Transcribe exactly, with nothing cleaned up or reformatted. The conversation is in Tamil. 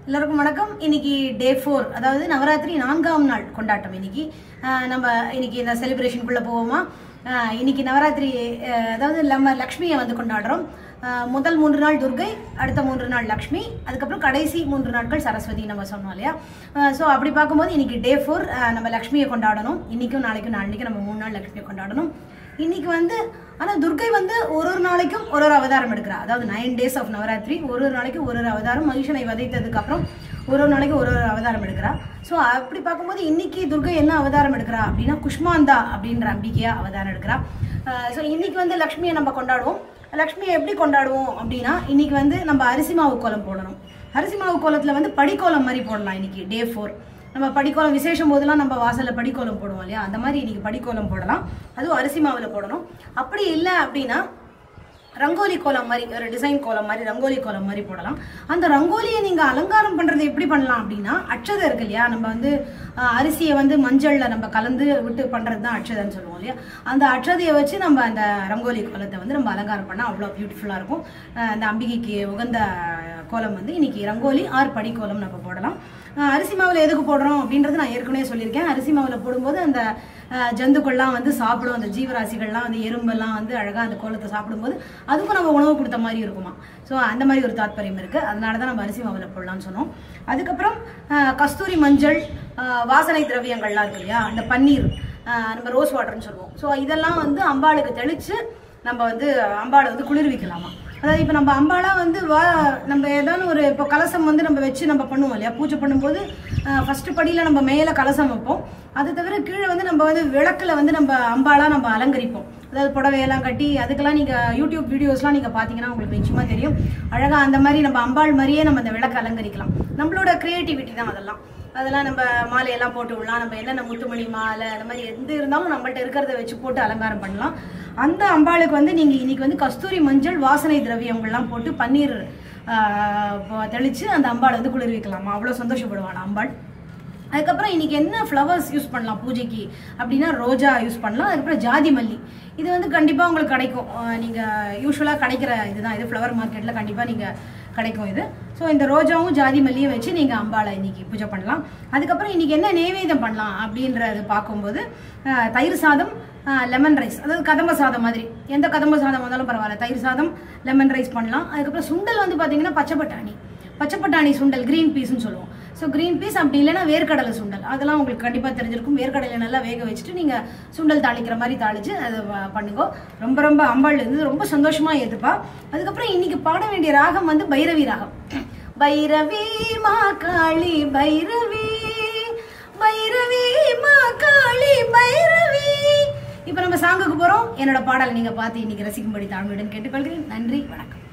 எல்லாருக்கும் வணக்கம். இன்னைக்கு டே ஃபோர், அதாவது நவராத்திரி நான்காம் நாள் கொண்டாட்டம். இன்னைக்கு நம்ம இன்னைக்கு இந்த செலிப்ரேஷனுக்குள்ள போவோமா? இன்னைக்கு நவராத்திரி, அதாவது நம்ம லக்ஷ்மியை வந்து கொண்டாடுறோம். முதல் மூன்று நாள் துர்கை, அடுத்த மூன்று நாள் லக்ஷ்மி, அதுக்கப்புறம் கடைசி மூன்று நாட்கள் சரஸ்வதி நம்ம சொன்னோம் இல்லையா? ஸோ அப்படி பார்க்கும்போது இன்னைக்கு டே ஃபோர் நம்ம லக்ஷ்மியை கொண்டாடணும். இன்னைக்கும் நாளைக்கும் நாளைக்கு நம்ம மூணு நாள் லக்ஷ்மியை கொண்டாடணும். இன்னைக்கு வந்து ஆனால் துர்கை வந்து ஒரு ஒரு நாளைக்கும் ஒரு ஒரு அவதாரம் எடுக்கிறா. அதாவது நைன் டேஸ் ஆஃப் நவராத்திரி ஒரு ஒரு நாளைக்கு ஒரு ஒரு அவதாரம். மகிஷனை வதைத்ததுக்கு அப்புறம் ஒரு ஒரு நாளைக்கு ஒரு ஒரு அவதாரம் எடுக்கிறா. ஸோ அப்படி பார்க்கும்போது இன்னைக்கு துர்கை என்ன அவதாரம் எடுக்கிறா அப்படின்னா குஷ்மாந்தா அப்படின்ற அம்பிகையா அவதாரம் எடுக்கிறா. ஸோ இன்னைக்கு வந்து லக்ஷ்மியை நம்ம கொண்டாடுவோம். லக்ஷ்மியை எப்படி கொண்டாடுவோம் அப்படின்னா இன்னைக்கு வந்து நம்ம அரிசி மாவு கோலம் போடணும். அரிசி மாவு கோலத்தில் வந்து படிக்கோலம் மாதிரி போடலாம். இன்னைக்கு டே ஃபோர் நம்ம படிக்கோலம் விசேஷம் போதெல்லாம் நம்ம வாசலில் படிக்கோலம் போடுவோம் இல்லையா? அந்த மாதிரி இன்னைக்கு படிக்கோலம் போடலாம். அதுவும் அரிசி மாவில் போடணும். அப்படி இல்லை அப்படின்னா ரங்கோலி கோலம் மாதிரி, ஒரு டிசைன் கோலம் மாதிரி, ரங்கோலி கோலம் மாதிரி போடலாம். அந்த ரங்கோலியை நீங்கள் அலங்காரம் பண்ணுறது எப்படி பண்ணலாம் அப்படின்னா, அட்சதை இருக்கு இல்லையா? நம்ம வந்து அரிசியை வந்து மஞ்சளில் நம்ம கலந்து விட்டு பண்ணுறது தான் அட்சதைன்னு சொல்லுவோம் இல்லையா? அந்த அட்சதையை வச்சு நம்ம அந்த ரங்கோலி கோலத்தை வந்து நம்ம அலங்காரம் பண்ணால் அவ்வளோ பியூட்டிஃபுல்லாக இருக்கும். அந்த அம்பிகைக்கு உகந்த கோலம் வந்து இன்னைக்கு ரங்கோலி ஆர் படிக்கோலம் நம்ம போடலாம். அரிசி மாவில் எதுக்கு போடுறோம் அப்படின்றது நான் ஏற்கனவே சொல்லியிருக்கேன். அரிசி மாவில் போடும்போது அந்த ஜந்துக்கள்லாம் வந்து சாப்பிடும், அந்த ஜீவராசிகள்லாம் அந்த எறும்பெல்லாம் வந்து அழகாக அந்த கோலத்தை சாப்பிடும்போது அதுக்கும் நம்ம உணவு கொடுத்த மாதிரி இருக்குமா. ஸோ அந்த மாதிரி ஒரு தாத்பரியம் இருக்குது. அதனால தான் நம்ம அரிசி மாவில் போடலாம்னு சொன்னோம். அதுக்கப்புறம் கஸ்தூரி மஞ்சள், வாசனை திரவியங்கள்லாம் இருக்கு இல்லையா? அந்த பன்னீர், நம்ம ரோஸ் வாட்டர்னு சொல்லுவோம். ஸோ இதெல்லாம் வந்து அம்பாளுக்கு தெளித்து நம்ம வந்து அம்பாளை வந்து குளிர்விக்கலாமா. அதாவது இப்போ நம்ம அம்பாலா வந்து வா நம்ம ஏதாவது ஒரு இப்போ கலசம் வந்து நம்ம வச்சு நம்ம பண்ணுவோம் இல்லையா? பூஜை பண்ணும்போது ஃபர்ஸ்ட் படியில் நம்ம மேலே கலசம் வைப்போம். அது தவிர கீழே வந்து நம்ம வந்து விளக்கில் வந்து நம்ம அம்பாலா நம்ம அலங்கரிப்போம். அதாவது புடவையெல்லாம் கட்டி அதுக்கெல்லாம் நீங்கள் யூடியூப் வீடியோஸ்லாம் நீங்கள் பார்த்தீங்கன்னா உங்களுக்கு நிச்சயமாக தெரியும். அழகாக அந்த மாதிரி நம்ம அம்பாள் மாதிரியே நம்ம அந்த விளக்கு அலங்கரிக்கலாம். நம்மளோட க்ரியேட்டிவிட்டி தான் அதெல்லாம். அதெல்லாம் நம்ம மாலையெல்லாம் போட்டு விடலாம். நம்ம என்னென்ன முத்துமணி மாலை அந்த மாதிரி எந்த இருந்தாலும் நம்மள்ட்ட இருக்கிறத வச்சு போட்டு அலங்காரம் பண்ணலாம். அந்த அம்பாளுக்கு வந்து நீங்கள் இன்னைக்கு வந்து கஸ்தூரி மஞ்சள், வாசனை திரவியங்கள்லாம் போட்டு பன்னீர் தெளித்து அந்த அம்பாளை வந்து குளிர்விக்கலாமா. அவ்வளோ சந்தோஷப்படுவாள் அம்பாள். அதுக்கப்புறம் இன்னைக்கு என்ன ஃப்ளவர்ஸ் யூஸ் பண்ணலாம் பூஜைக்கு அப்படின்னா, ரோஜா யூஸ் பண்ணலாம். அதுக்கப்புறம் ஜாதி மல்லி, இது வந்து கண்டிப்பாக உங்களுக்கு கிடைக்கும். நீங்கள் யூஸ்வலாக கிடைக்கிற இதுதான் இது. ஃப்ளவர் மார்க்கெட்டில் கண்டிப்பாக நீங்கள் கிடைக்கும் இது. ஸோ இந்த ரோஜாவும் ஜாதி மல்லியும் வச்சு நீங்கள் அம்பாளை இன்னைக்கு பூஜை பண்ணலாம். அதுக்கப்புறம் இன்னைக்கு என்ன நைவேத்தியம் பண்ணலாம் அப்படின்றது பார்க்கும்போது, தயிர் சாதம், லெமன் ரைஸ், அதாவது கதம்ப சாதம் மாதிரி, எந்த கதம்ப சாதம் வந்தாலும் பரவாயில்ல, தயிர் சாதம் லெமன் ரைஸ் பண்ணலாம். அதுக்கப்புறம் சுண்டல் வந்து பார்த்தீங்கன்னா பச்சை பட்டாணி, பச்சை பட்டாணி சுண்டல், கிரீன் பீஸ்ன்னு சொல்லுவோம். ஸோ கிரீன் பீஸ் அப்படி இல்லைன்னா வேர்க்கடலை சுண்டல், அதெல்லாம் உங்களுக்கு கண்டிப்பாக தெரிஞ்சிருக்கும். வேர்க்கடலை நல்லா வேக வச்சுட்டு நீங்கள் சுண்டல் தாளிக்கிற மாதிரி தாளித்து அதை பண்ணுங்க. ரொம்ப ரொம்ப அம்பாள் இருந்து ரொம்ப சந்தோஷமாக ஏற்றுப்பா. அதுக்கப்புறம் இன்னைக்கு பாட வேண்டிய ராகம் வந்து பைரவி ராகம். பைரவி மா காளி பைரவி, பைரவி மா காளி பைரவி. இப்போ நம்ம சாங்குக்கு போகிறோம். என்னோட பாடலை நீங்கள் பார்த்து இன்னைக்கு ரசிக்கும்படி தாழ்மையுடன் கேட்டுக்கொள்கிறேன். நன்றி, வணக்கம்.